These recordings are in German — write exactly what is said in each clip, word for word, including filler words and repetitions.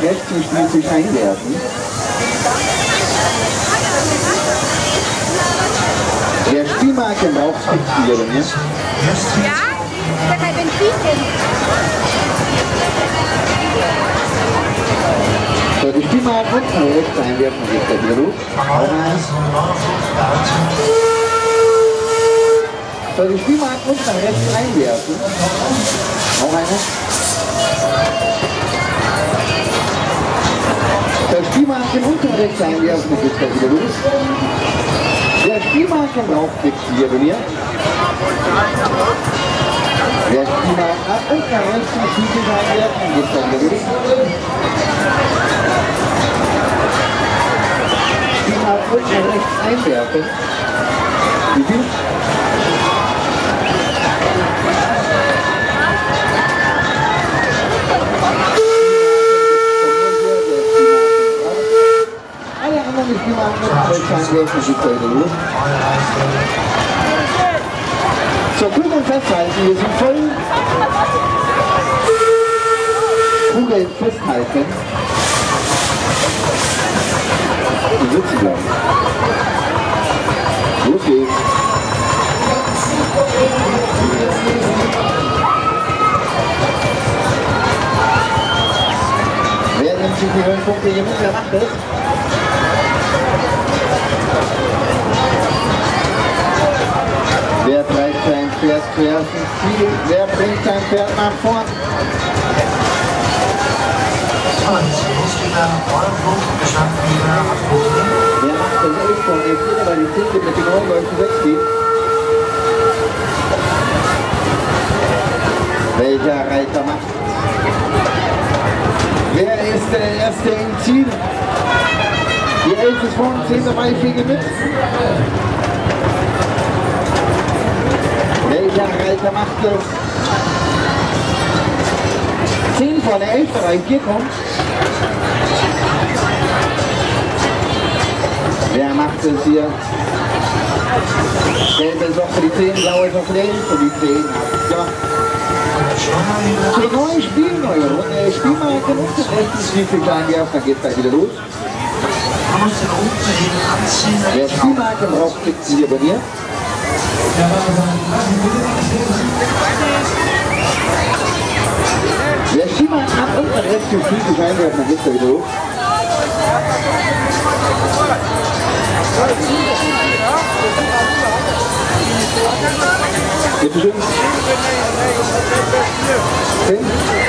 rechts zum Spieltisch einwerfen. Der Spielmarke braucht fixieren, ja? Ja? Ich habe kein Benzin drin. So, die Spielmarke unten rechts einwerfen, geht der wieder los. So, die Spielmarke unten rechts einwerfen. Auch eine. Der Spielmarken unten rechts einwerfen, geht der wieder los. Der Spielmarken braucht fixieren, ja? Der Spielmarken ab unten rechts zum Spieltisch einwerfen, geht der wieder los. Spielmarken unten rechts einwerfen. Wie viel? Die Spielmarken rechts einwerfen, geht der wieder los. So, Kugeln festhalten, wir sind voll. Kugeln festhalten. Und sitzen bleiben. Los geht's. Wer nimmt sich die Höhenpunkte hier mit? Wer macht das? Wer treibt sein Pferd zuerst ins Ziel? Wer bringt sein Pferd nach vorn? Wer macht das elf vorne? Der Vierer, weil die Zehnte mit den Neunläufen weggeht. Welcher Reiter macht? Wer ist der Erste im Ziel? Die elf ist vorne, zehn dabei, Fege mit. Welcher Reiter macht das? zehn vorne, elf dabei, vier kommt. Wer macht es hier? Gelbe Sock für die zehn, blaue Sock für die elf und die zehn. Ja. Für neue Spiel, neue Runde. Spielmarken und das rechte Spieltisch einwerfen, dann geht es gleich wieder los. Der Spielmarken braucht fixieren bei mir. Der Spielmarken ab und dann rechts zum Spieltisch einwerfen, dann geht es wieder los. Bitte schön. zehn.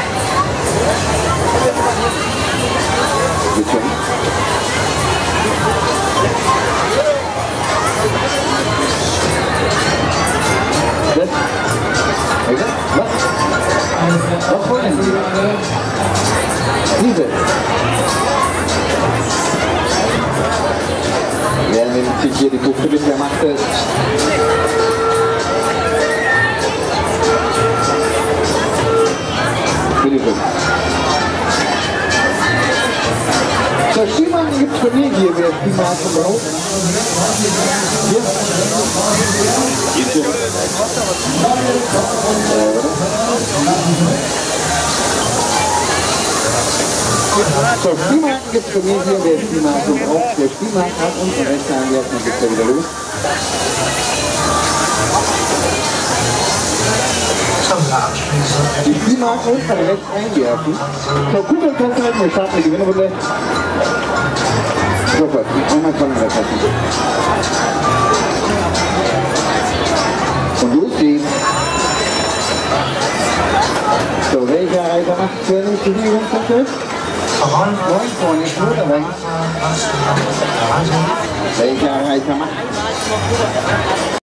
Bitte schön. Was? Was? Was wollen Sie? Diese. Wer nimmt sich hier die Kuppe mit, wer macht das? Bitte schön. So, Spielmarken gibt es von mir hier, wer Spielmarken braucht. Hier. So, Spielmarken gibt es von mir hier, wer Spielmarken braucht. Der Spielmarken hat unten rechts einwerfen, dann geht er wieder los. Die Spielmarken unten rechts einwerfen. So, Kugel festhalten, wir starten die Gewinnerrunde. Sofort, einmal von der Seite. Und los geht's. So, welcher Reiter macht für uns die Übungspunkte? neun vorne, nur dabei. Welcher Reiter macht?